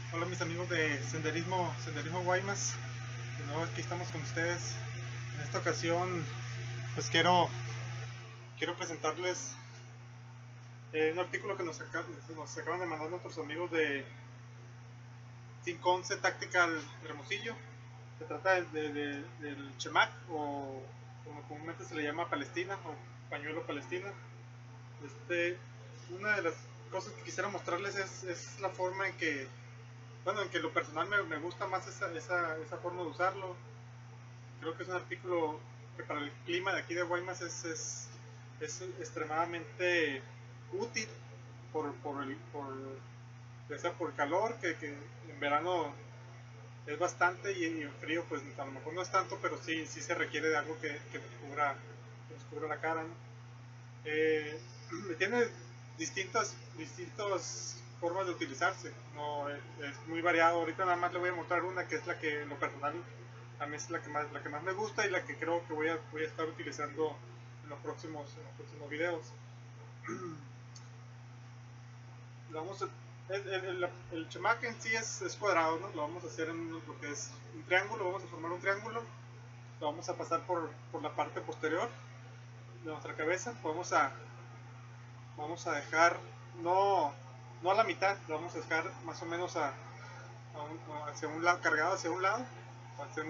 Hola mis amigos de Senderismo Guaymas, de nuevo aquí estamos con ustedes. En esta ocasión pues quiero presentarles un artículo que nos acaban de mandar nuestros amigos de 511 Tactical Hermosillo. Se trata del Chemac, o como comúnmente se le llama Palestina o pañuelo Palestina. Una de las cosas que quisiera mostrarles es la forma en que, bueno, en que lo personal me gusta más esa forma de usarlo. Creo que es un artículo que para el clima de aquí de Guaymas es extremadamente útil ya sea por el calor, que en verano es bastante, y en frío pues a lo mejor no es tanto, pero sí se requiere de algo que nos cubra la cara, ¿no? Tiene distintas formas de utilizarse, no es muy variado. Ahorita nada más le voy a mostrar una que es la que en lo personal a mí es la que más me gusta y la que creo que voy a estar utilizando en los próximos videos. Vamos a, el chamaque en sí es cuadrado, ¿no? Lo vamos a hacer en lo que es un triángulo. Vamos a formar un triángulo, lo vamos a pasar por la parte posterior de nuestra cabeza. Vamos a dejar, no a la mitad, lo vamos a dejar más o menos hacia un lado, cargado hacia un lado, hacia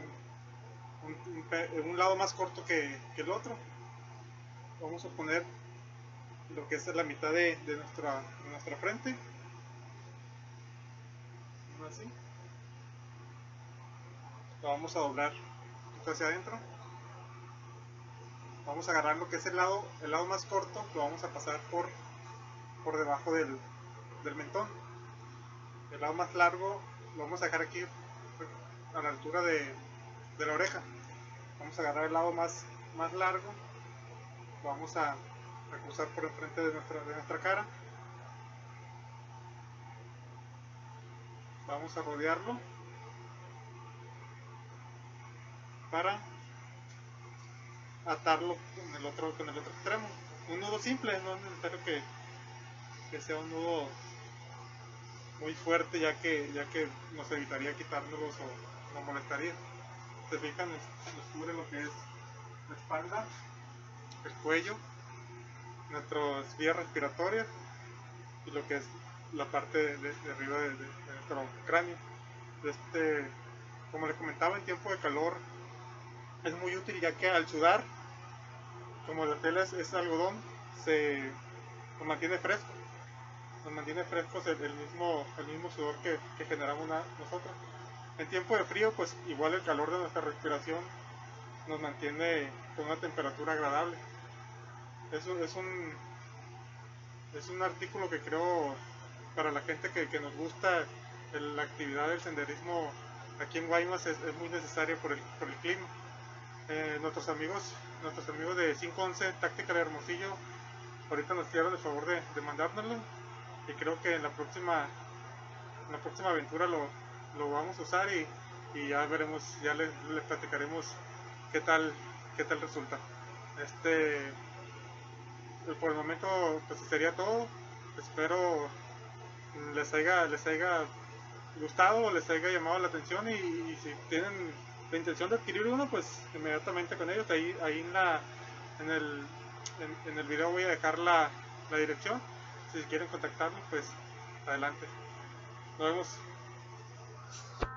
un lado más corto que el otro. Vamos a poner lo que es la mitad de nuestra frente, así. Lo vamos a doblar hacia adentro. Vamos a agarrar lo que es el lado más corto, lo vamos a pasar por debajo del mentón. El lado más largo lo vamos a dejar aquí a la altura de la oreja. Vamos a agarrar el lado más largo, lo vamos a cruzar por enfrente de nuestra cara. Vamos a rodearlo para atarlo con el otro extremo. Un nudo simple, no es necesario que sea un nudo muy fuerte, ya que nos evitaría quitárnoslos o nos molestaría. Se fijan, nos cubre lo que es la espalda, el cuello, nuestras vías respiratorias y lo que es la parte de arriba de nuestro cráneo. Como les comentaba, en tiempo de calor es muy útil, ya que al sudar, como la tela es algodón, nos mantiene fresco. Nos mantiene frescos el mismo sudor que generamos nosotros. En tiempo de frío, pues igual el calor de nuestra respiración nos mantiene con una temperatura agradable. Es un artículo que creo para la gente que nos gusta la actividad del senderismo aquí en Guaymas es muy necesaria por el clima. Nuestros amigos de 511 Táctica de Hermosillo ahorita nos hicieron el favor de mandárnoslo, y creo que en la próxima aventura lo vamos a usar, y ya veremos, ya les platicaremos qué tal resulta. Este, por el momento pues sería todo. Espero les haya gustado, les haya llamado la atención, y si tienen la intención de adquirir uno, pues inmediatamente con ellos. Ahí en el en el video voy a dejar la dirección. Si quieren contactarnos, pues adelante. Nos vemos.